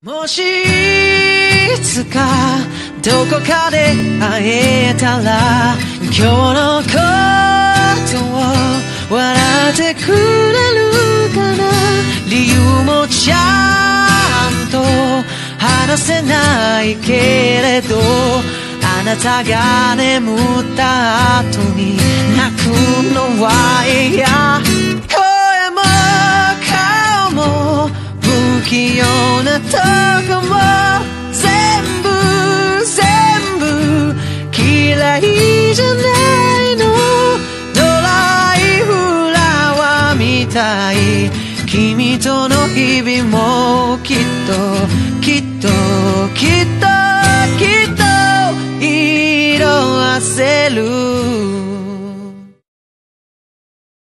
もしいつかどこかで会えたら今日のことを笑ってくれるかな。理由もちゃんと話せないけれどあなたが眠った後に泣くのは嫌。声も顔も不器用なとこも全部嫌いじゃないの。ドライフラワーみたい君との日々もきっと色あせる